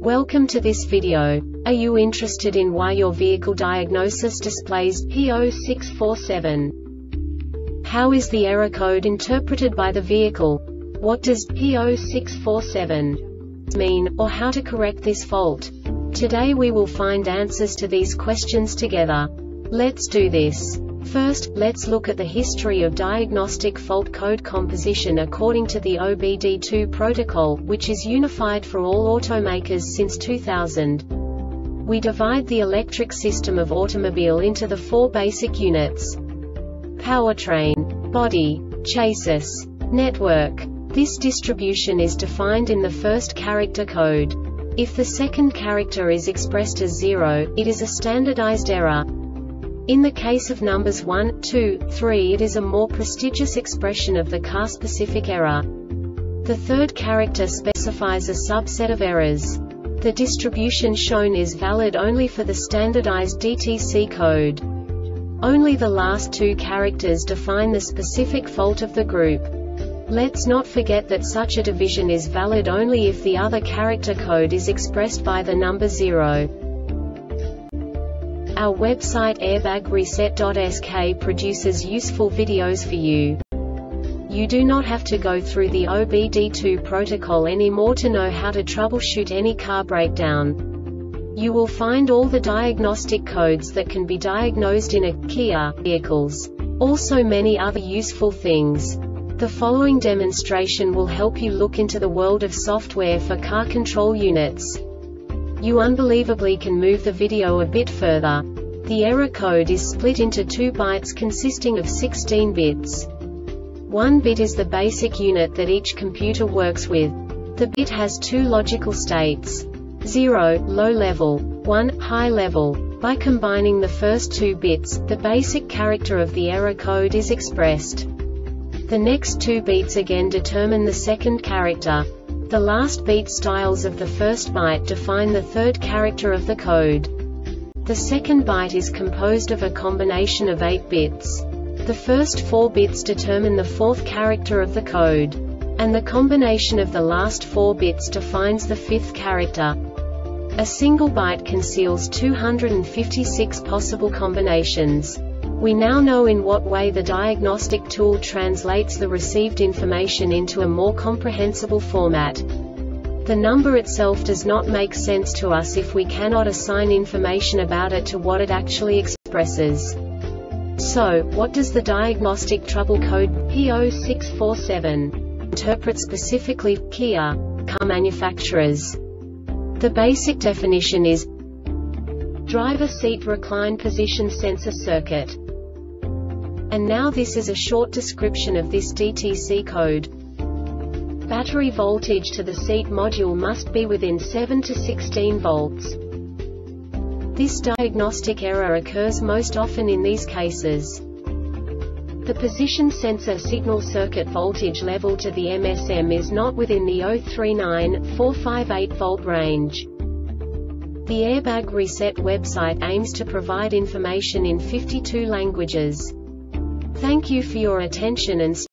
Welcome to this video. Are you interested in why your vehicle diagnosis displays P0647? How is the error code interpreted by the vehicle? What does P0647 mean, or how to correct this fault? Today we will find answers to these questions together. Let's do this. First, let's look at the history of diagnostic fault code composition according to the OBD2 protocol, which is unified for all automakers since 2000. We divide the electric system of automobile into the four basic units: powertrain, body, chassis, network. This distribution is defined in the first character code. If the second character is expressed as 0, it is a standardized error. In the case of numbers 1, 2, 3, it is a more prestigious expression of the car-specific error. The third character specifies a subset of errors. The distribution shown is valid only for the standardized DTC code. Only the last two characters define the specific fault of the group. Let's not forget that such a division is valid only if the other character code is expressed by the number 0. Our website airbagreset.sk produces useful videos for you. You do not have to go through the OBD2 protocol anymore to know how to troubleshoot any car breakdown. You will find all the diagnostic codes that can be diagnosed in a Kia vehicles. Also many other useful things. The following demonstration will help you look into the world of software for car control units. You unbelievably can move the video a bit further. The error code is split into 2 bytes consisting of 16 bits. 1 bit is the basic unit that each computer works with. The bit has 2 logical states: 0, low level, 1, high level. By combining the first 2 bits, the basic character of the error code is expressed. The next 2 beats again determine the second character. The last beat styles of the first byte define the third character of the code. The second byte is composed of a combination of 8 bits. The first 4 bits determine the fourth character of the code. And the combination of the last 4 bits defines the fifth character. A single byte conceals 256 possible combinations. We now know in what way the diagnostic tool translates the received information into a more comprehensible format. The number itself does not make sense to us if we cannot assign information about it to what it actually expresses. So, what does the diagnostic trouble code P0647 interpret specifically for Kia car manufacturers? The basic definition is driver seat recline position sensor circuit. And now this is a short description of this DTC code. Battery voltage to the seat module must be within 7 to 16 volts. This diagnostic error occurs most often in these cases: the position sensor signal circuit voltage level to the MSM is not within the 039-458 volt range. The Airbag Reset website aims to provide information in 52 languages. Thank you for your attention and